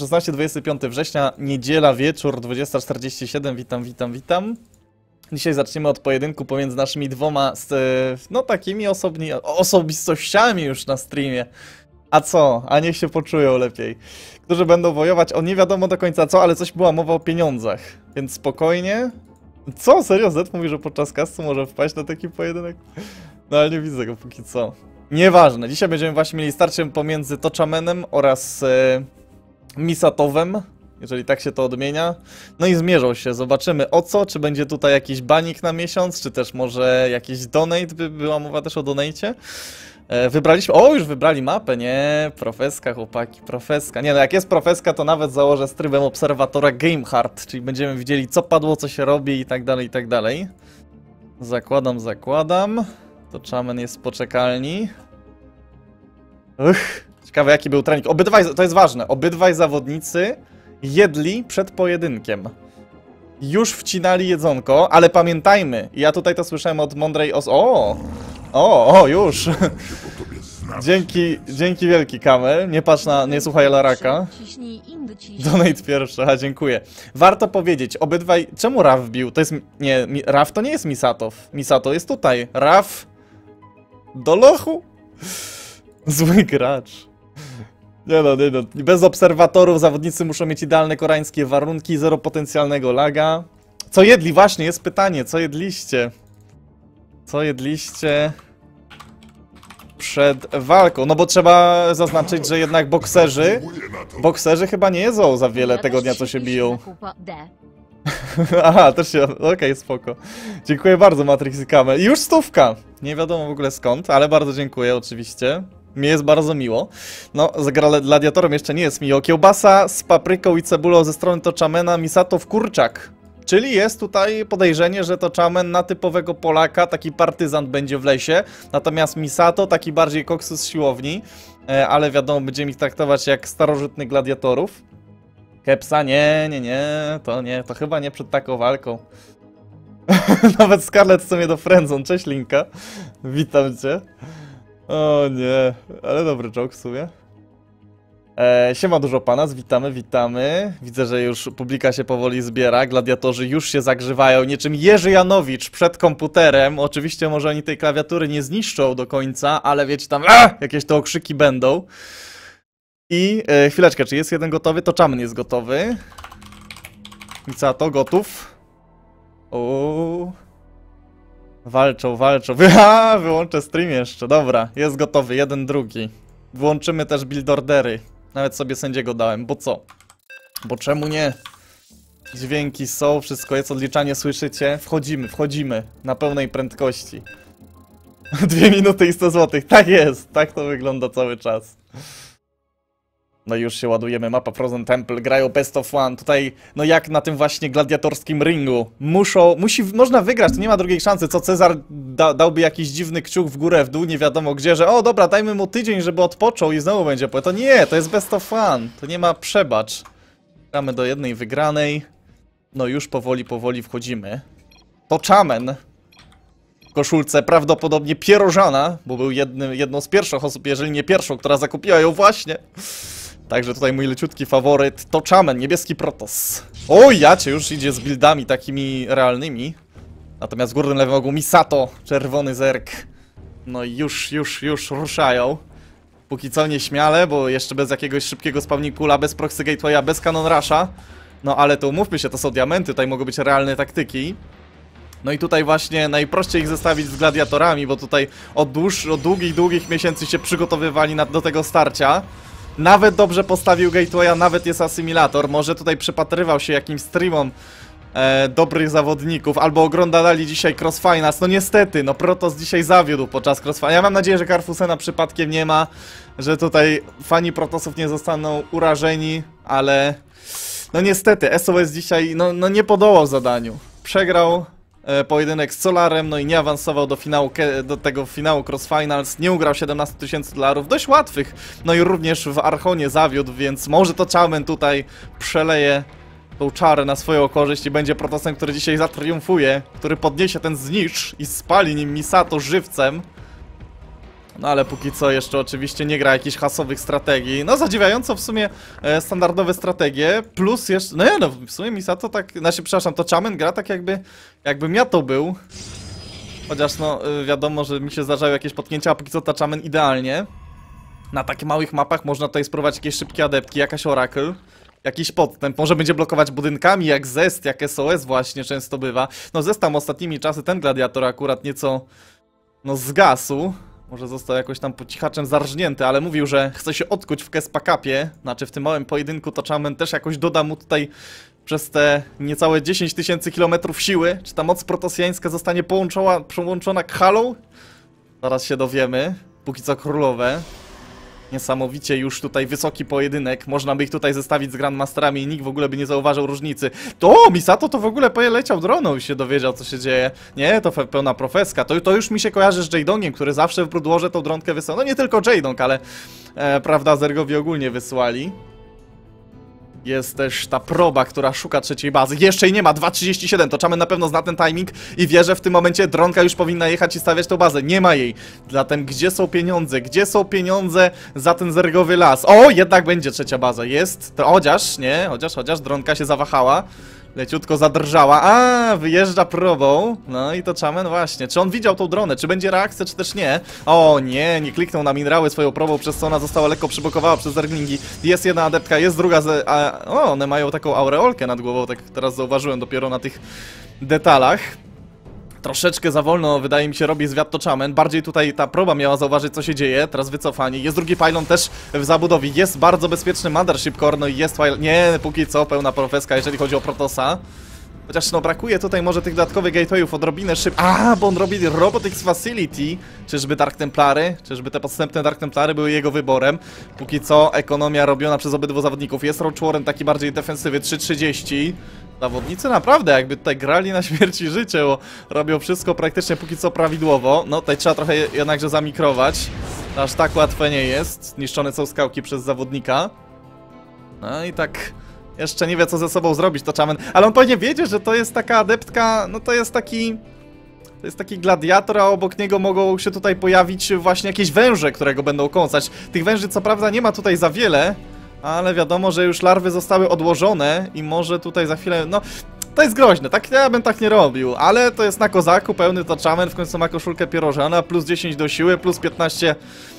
16-25 września, niedziela, wieczór, 20:47. Witam. Dzisiaj zaczniemy od pojedynku pomiędzy naszymi dwoma, no takimi osobistościami już na streamie. A co? A niech się poczują lepiej. Którzy będą wojować o nie wiadomo do końca co, ale coś była mowa o pieniądzach. Więc spokojnie. Co? Serio? Zed mówi, że podczas castu może wpaść na taki pojedynek? No ale nie widzę go póki co. Nieważne. Dzisiaj będziemy właśnie mieli starcie pomiędzy Tochamenem oraz Misatowem, jeżeli tak się to odmienia. No i zmierzą się. Zobaczymy o co, czy będzie tutaj jakiś banik na miesiąc, czy też może jakiś donate, była mowa też o donate'cie. Wybraliśmy, już wybrali mapę, nie? Profeska, chłopaki, profeska. Nie no, jak jest profeska, to nawet założę z trybem obserwatora Gamehard, czyli będziemy widzieli co padło, co się robi i tak dalej, i tak dalej. Zakładam. Tochamen jest w poczekalni. Ciekawe jaki był trening. To jest ważne, obydwaj zawodnicy jedli przed pojedynkiem. Już wcinali jedzonko, ale pamiętajmy, ja tutaj to słyszałem od mądrej już. Dzięki wielki, Kamel. Nie patrz nie słuchaj Laraka. Donate pierwszy, dziękuję. Warto powiedzieć, obydwaj... Czemu Raf bił? To jest... Nie, Raf to nie jest Misatow. Misato jest tutaj. Raf... Do lochu? Zły gracz. Nie no. Bez obserwatorów zawodnicy muszą mieć idealne koreańskie warunki, zero potencjalnego laga. Co jedli? Właśnie, jest pytanie. Co jedliście? Co jedliście przed walką? No bo trzeba zaznaczyć, że jednak bokserzy chyba nie jedzą za wiele tego dnia, co się biją. Aha, też się... Okej, spoko. Dziękuję bardzo, Matrix i Kamel. I już 100. Nie wiadomo w ogóle skąd, ale bardzo dziękuję oczywiście. Mi jest bardzo miło. No, z gladiatorem jeszcze nie jest miło. Kiełbasa z papryką i cebulą ze strony Tochamena, Misatow kurczak. Czyli jest tutaj podejrzenie, że Tochamen na typowego Polaka, taki partyzant będzie w lesie. Natomiast Misato, taki bardziej koksu z siłowni. Ale wiadomo, będziemy ich traktować jak starożytnych gladiatorów. Kepsa, nie, to chyba nie przed taką walką. Nawet Scarlett chce mnie do friendzone. Cześć Linka, witam cię. O nie, ale dobry joke w sumie. Siema dużo pana, witamy. Widzę, że już publika się powoli zbiera, gladiatorzy już się zagrzewają niczym Jerzy Janowicz przed komputerem. Oczywiście może oni tej klawiatury nie zniszczą do końca, ale wiecie tam, jakieś te okrzyki będą. I chwileczkę, czy jest jeden gotowy? Tochamen jest gotowy. Misato gotów. Walczą. Wyłączę stream jeszcze. Dobra, jest gotowy, jeden, drugi. Włączymy też build ordery. Nawet sobie sędziego dałem, bo co? Bo czemu nie? Dźwięki są, wszystko jest, odliczanie słyszycie? Wchodzimy na pełnej prędkości. 2 minuty i 100 zł. Tak jest, tak to wygląda cały czas. No i już się ładujemy, mapa Frozen Temple, grają best of one, tutaj, no jak na tym właśnie gladiatorskim ringu. Można wygrać, to nie ma drugiej szansy, co Cezar dałby jakiś dziwny kciuk w górę, w dół, nie wiadomo gdzie, że dobra, dajmy mu tydzień, żeby odpoczął i znowu będzie to nie, to jest best of one, to nie ma przebacz. Gramy do jednej wygranej, no już powoli wchodzimy. Tochamen w koszulce prawdopodobnie pierożana, bo był jedną z pierwszych osób, jeżeli nie pierwszą, która zakupiła ją właśnie. Także tutaj mój leciutki faworyt, Tochamen, niebieski Protoss. Jacie już idzie z buildami takimi realnymi. Natomiast w górnym lewym rogu Misato, czerwony zerk. No i już ruszają. Póki co nieśmiale, bo jeszcze bez jakiegoś szybkiego spawnikula, bez proxy gatewaya, bez cannon rusha. No ale to umówmy się, to są diamenty, tutaj mogą być realne taktyki. No i tutaj właśnie najprościej ich zestawić z gladiatorami, bo tutaj od długich miesięcy się przygotowywali do tego starcia. Nawet dobrze postawił gatewaya, nawet jest asymilator. Może tutaj przypatrywał się jakimś streamom dobrych zawodników, albo oglądali dzisiaj Crossfinals. No niestety, no Protoss dzisiaj zawiódł podczas Crossfinals. Ja mam nadzieję, że Karfusena przypadkiem nie ma, że tutaj fani Protossów nie zostaną urażeni, ale no niestety, SOS dzisiaj no nie podołał zadaniu. Przegrał pojedynek z Solarem, no i nie awansował do tego finału Crossfinals, nie ugrał 17 000 $, dość łatwych, no i również w Archonie zawiódł, więc może to Tochamen tutaj przeleje tą czarę na swoją korzyść i będzie Protossem, który dzisiaj zatriumfuje, który podniesie ten znicz i spali nim Misato żywcem. No ale póki co jeszcze oczywiście nie gra jakichś hasowych strategii. No zadziwiająco w sumie standardowe strategie. Plus jeszcze, no w sumie Misato tak, znaczy przepraszam, to Chamen gra tak jakby Miato był. Chociaż no wiadomo, że mi się zdarzały jakieś potknięcia, a póki co ta Chamen idealnie. Na takich małych mapach można tutaj spróbować jakieś szybkie adeptki, jakaś Oracle. Jakiś podstęp, może będzie blokować budynkami, jak Zest, jak SOS właśnie często bywa. No Zest tam ostatnimi czasy, ten gladiator akurat nieco, no zgasł. Może został jakoś tam po cichaczem zarżnięty, ale mówił, że chce się odkuć w Kespakapie. Znaczy w tym małym pojedynku to Chamen też jakoś doda mu tutaj przez te niecałe 10 000 kilometrów siły. Czy ta moc protosjańska zostanie połączona Khalą? Zaraz się dowiemy. Póki co królowe. Niesamowicie już tutaj wysoki pojedynek. Można by ich tutaj zestawić z Grandmasterami i nikt w ogóle by nie zauważył różnicy. To Misato to w ogóle poleciał droną i się dowiedział, co się dzieje. Nie, to pełna profeska. To już mi się kojarzy z Jadongiem, który zawsze w Broodwarze tą dronkę wysłał. No nie tylko Jadong, ale prawda, Zergowi ogólnie wysłali. Jest też ta proba, która szuka trzeciej bazy. Jeszcze jej nie ma, 2.37, to Chamen na pewno zna ten timing i wie, że w tym momencie dronka już powinna jechać i stawiać tą bazę. Nie ma jej. Zatem gdzie są pieniądze? Gdzie są pieniądze za ten zergowy las? O, jednak będzie trzecia baza. Jest, to chociaż dronka się zawahała. Leciutko zadrżała. A, wyjeżdża probą. No i to Chamen właśnie. Czy on widział tą dronę? Czy będzie reakcja, czy też nie? O nie, nie kliknął na minerały swoją probą, przez co ona została lekko przybokowana przez zerglingi. Jest jedna adeptka, jest druga. One mają taką aureolkę nad głową, tak teraz zauważyłem dopiero na tych detalach. Troszeczkę za wolno, wydaje mi się, robi zwiat to Chamen. Bardziej tutaj ta proba miała zauważyć, co się dzieje. Teraz wycofanie. Jest drugi pylon też w zabudowie. Jest bardzo bezpieczny Mothership Core, no i jest pylon. Nie, póki co pełna profeska, jeżeli chodzi o Protosa. Chociaż no brakuje tutaj może tych dodatkowych gatewayów odrobinę bo on robi Robotics Facility. Czyżby Dark Templary? Czyżby te podstępne Dark Templary były jego wyborem? Póki co ekonomia robiona przez obydwu zawodników. Jest Roach Warren taki bardziej defensywy, 3.30. Zawodnicy naprawdę jakby tutaj grali na śmierć i życie, bo robią wszystko praktycznie póki co prawidłowo. No tutaj trzeba trochę jednakże zamikrować. Aż tak łatwe nie jest. Niszczone są skałki przez zawodnika. No i tak jeszcze nie wie, co ze sobą zrobić to Chamen. Ale on powinien wiedzieć, że to jest taka adeptka, no to jest taki gladiator, a obok niego mogą się tutaj pojawić właśnie jakieś węże, które go będą kąsać. Tych węży co prawda nie ma tutaj za wiele, ale wiadomo, że już larwy zostały odłożone i może tutaj za chwilę, no to jest groźne, tak ja bym tak nie robił, ale to jest na kozaku, pełny to Chamen, w końcu ma koszulkę pierożana, plus 10 do siły, plus 15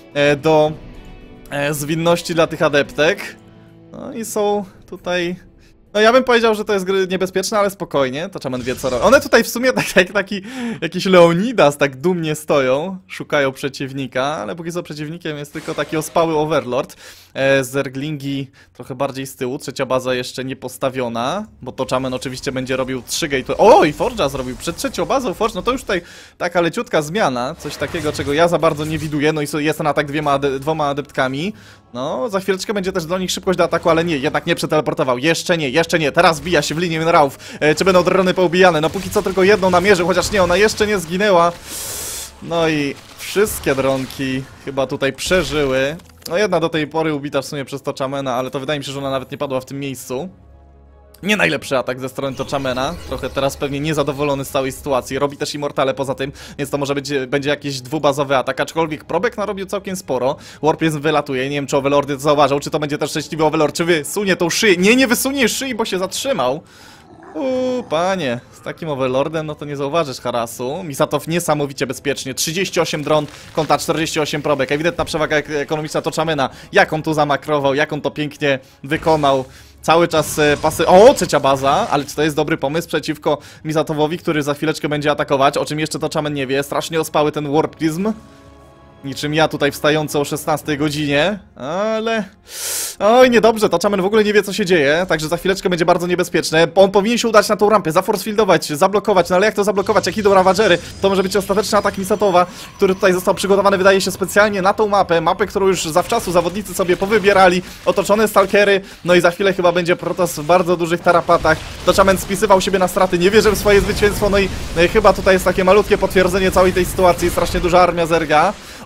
do zwinności dla tych adeptek. No i są tutaj... No ja bym powiedział, że to jest niebezpieczne, ale spokojnie, to Chamen wie co robi. One tutaj w sumie tak jak taki jakiś Leonidas tak dumnie stoją, szukają przeciwnika, ale póki co przeciwnikiem jest tylko taki ospały Overlord. Zerglingi trochę bardziej z tyłu, trzecia baza jeszcze nie postawiona, bo to Chamen oczywiście będzie robił 3 gateway. O, i Forge'a zrobił przed trzecią bazą Forge, no to już tutaj taka leciutka zmiana, coś takiego, czego ja za bardzo nie widuję, no i jest ten atak dwoma adeptkami. No, za chwileczkę będzie też dla nich szybkość do ataku, ale nie, jednak nie przeteleportował, jeszcze nie, teraz wbija się w linię minerałów. Czy będą drony poubijane? No póki co tylko jedną namierzył, chociaż nie, ona jeszcze nie zginęła. No i wszystkie dronki chyba tutaj przeżyły. No jedna do tej pory ubita w sumie przez to Chamena, ale to wydaje mi się, że ona nawet nie padła w tym miejscu. Nie najlepszy atak ze strony to Chamena. Trochę teraz pewnie niezadowolony z całej sytuacji. Robi też Immortale poza tym, więc to może będzie jakiś dwubazowy atak. Aczkolwiek Probek narobił całkiem sporo. Warprism wylatuje. Nie wiem, czy Overlordy to zauważą, czy to będzie też szczęśliwy Overlord, czy wysunie tą szyję. Nie wysunie szyi, bo się zatrzymał. Panie, z takim Overlordem no to nie zauważysz harasu. Misatow niesamowicie bezpiecznie, 38 dron kontra 48 probek, ewidentna przewaga ekonomiczna to Chamena. Jak on tu zamakrował, jak on to pięknie wykonał. Cały czas pasy... O, trzecia baza, ale czy to jest dobry pomysł przeciwko Misatowowi, który za chwileczkę będzie atakować, o czym jeszcze to Chamen nie wie. Strasznie ospały ten Warp Prism. Niczym ja tutaj wstający o 16 godzinie, ale... Oj, niedobrze, to Chamen w ogóle nie wie, co się dzieje, także za chwileczkę będzie bardzo niebezpieczne. On powinien się udać na tą rampę, zaforcefieldować, zablokować, no ale jak to zablokować, jak idą Ravagery? To może być ostateczny atak Misatowa, który tutaj został przygotowany, wydaje się, specjalnie na tą mapę, którą już zawczasu zawodnicy sobie powybierali, otoczone stalkery, no i za chwilę chyba będzie Protoss w bardzo dużych tarapatach. To Chamen spisywał siebie na straty, nie wierzy w swoje zwycięstwo, no i chyba tutaj jest takie malutkie potwierdzenie całej tej sytuacji, strasznie duża armia Zerga.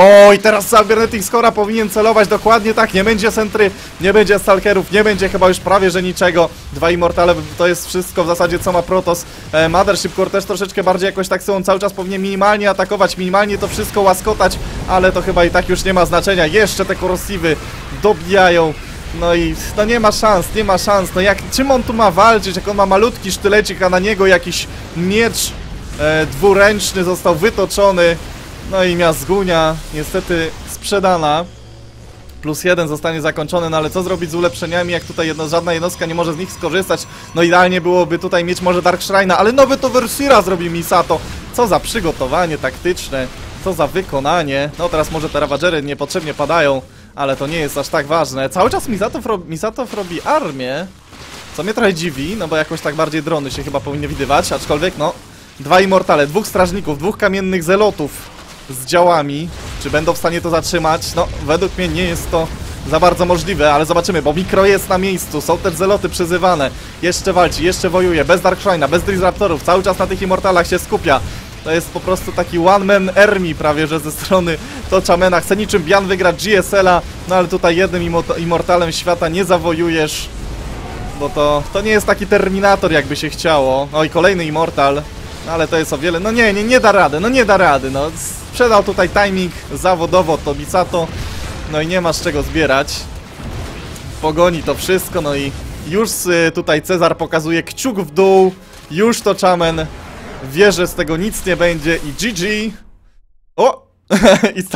Oj, teraz Cybernetic Skora powinien celować dokładnie tak, nie będzie Sentry, nie będzie Stalkerów, nie będzie chyba już prawie że niczego. 2 Immortale to jest wszystko w zasadzie co ma Protoss. Mothership Core też troszeczkę bardziej jakoś tak on cały czas powinien minimalnie atakować, minimalnie to wszystko łaskotać, ale to chyba i tak już nie ma znaczenia. Jeszcze te korosiwy dobijają. No i no nie ma szans, nie ma szans. No czym on tu ma walczyć, jak on ma malutki sztylecik, a na niego jakiś miecz dwuręczny został wytoczony. No i Miazgunia niestety sprzedana. +1 zostanie zakończony, no ale co zrobić z ulepszeniami, jak tutaj żadna jednostka nie może z nich skorzystać. No idealnie byłoby tutaj mieć może Dark Shrine'a, ale nowy to Versira zrobi Misato. Co za przygotowanie taktyczne, co za wykonanie. No teraz może te Ravagery niepotrzebnie padają, ale to nie jest aż tak ważne. Cały czas Misatow robi armię, co mnie trochę dziwi, no bo jakoś tak bardziej drony się chyba powinny widywać, aczkolwiek no 2 Immortale, 2 strażników, 2 kamiennych zelotów z działami. Czy będą w stanie to zatrzymać? No, według mnie nie jest to za bardzo możliwe, ale zobaczymy, bo Mikro jest na miejscu, są też zeloty przyzywane. Jeszcze walczy, jeszcze wojuje, bez Dark Shrine'a, bez Disruptorów, cały czas na tych Immortalach się skupia. To jest po prostu taki one-man army prawie, że ze strony Tochamena. Chce niczym Bian wygrać GSL-a, no ale tutaj jednym Immortalem świata nie zawojujesz, bo to nie jest taki Terminator, jakby się chciało. No i kolejny Immortal. No ale to jest o wiele, no nie da rady, no nie da rady, no sprzedał tutaj timing zawodowo to Misato, no i nie ma z czego zbierać. Pogoni to wszystko, no i już tutaj Cezar pokazuje kciuk w dół, już to Tochamen wie, że z tego nic nie będzie i GG. O! I